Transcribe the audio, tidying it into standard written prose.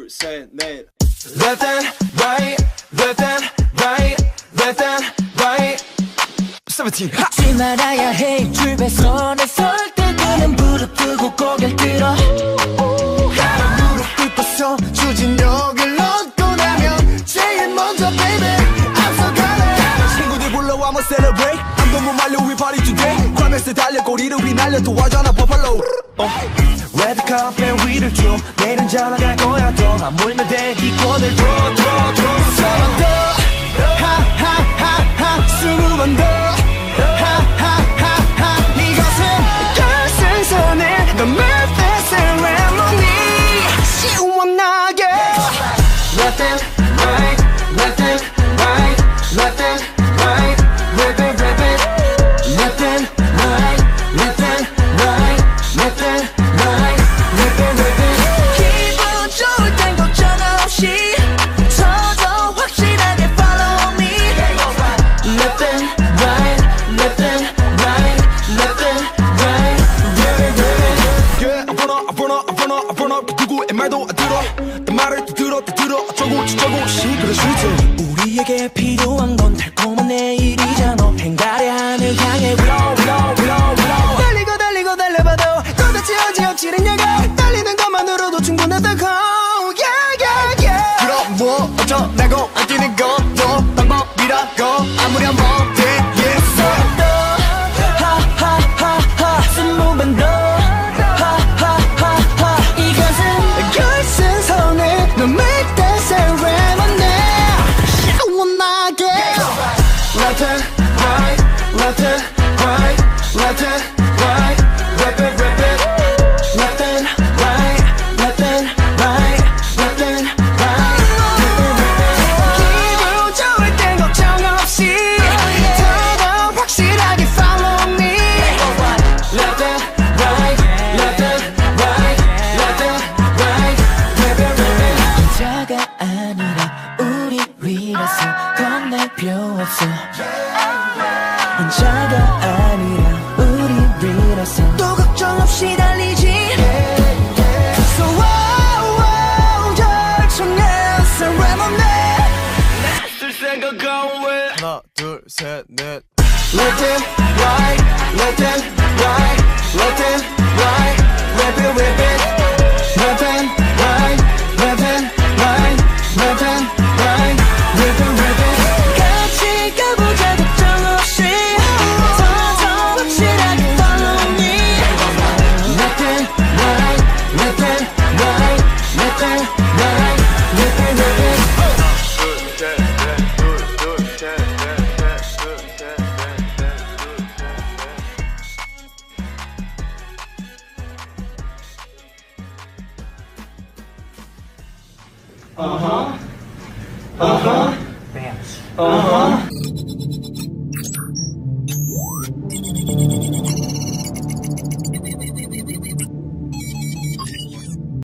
둘, 셋, 넷. Left and right, left and right, left and right. 17. 잊지 말아야 해 줄배선에 설 때 그는 무릎 뜨고 고개를 들어 무릎 꿇고서 추진력을 얻고 나면 제일 먼저 baby 앞서가네. 친구들 불러와 한번 celebrate. I'm 너무 말려 we party today. 과메스 달려 꼬리를 휘날려 도와줘나 버팔로. 레드 카펫 위를 줘 내일은 잘 나갈 거야 더 아물면 돼 기권을 줘 서만 더 하하하하 20번 더 하하하하 이것은 결승선에 The Memphis Ceremony 시원하게 Left and right Left and right Left and right Rip it rip it Left and right Left and right Left and right Rip it rip it 기분 좋을 땐 걱정 없이 서서 확실하게 follow me Left and right Left and right Left and right Rip it rip it Yeah I burn up 누구의 말도 안 들어 내 말을 또 들어 시끄러 슈트 우리에게 필요한 건 달콤한 내일이잖아 행달의 하늘 향해 blow 달리고 달려봐도 도대체 어찌 능력을 달리는 것만으로도 충분하다고 그럼 뭐 어쩌라고 안 뛰는 것도 방법이라고 아무리 한번 돼 Yes 하하하하 스무번 더 하하하하 이것은 결승선에 No make that ceremony 시원하게 Left and right Left and right Left and right Rip it rip it Left and right Left and right Left and right Rip it rip it 기분 좋을 땐 걱정 없이 더더 확실하게 follow me Left and right Left and right Left and right Rip it rip it 혼자가 아니라 우리라서 겁낼 필요 없어 혼자가 아니라 우리라서 또 걱정 없이 달리지 So wow 결정의 ceremony 쓸 생각은 왜 하나, 둘, 셋, 넷. Left and right Left and right Left and right Rip it rip it Left and right Left and right Left and right Rip it rip it 같이 가보자 걱정 없이 더더 확실하게 follow me Left and right Left and right Left and right Rip it rip it Dance.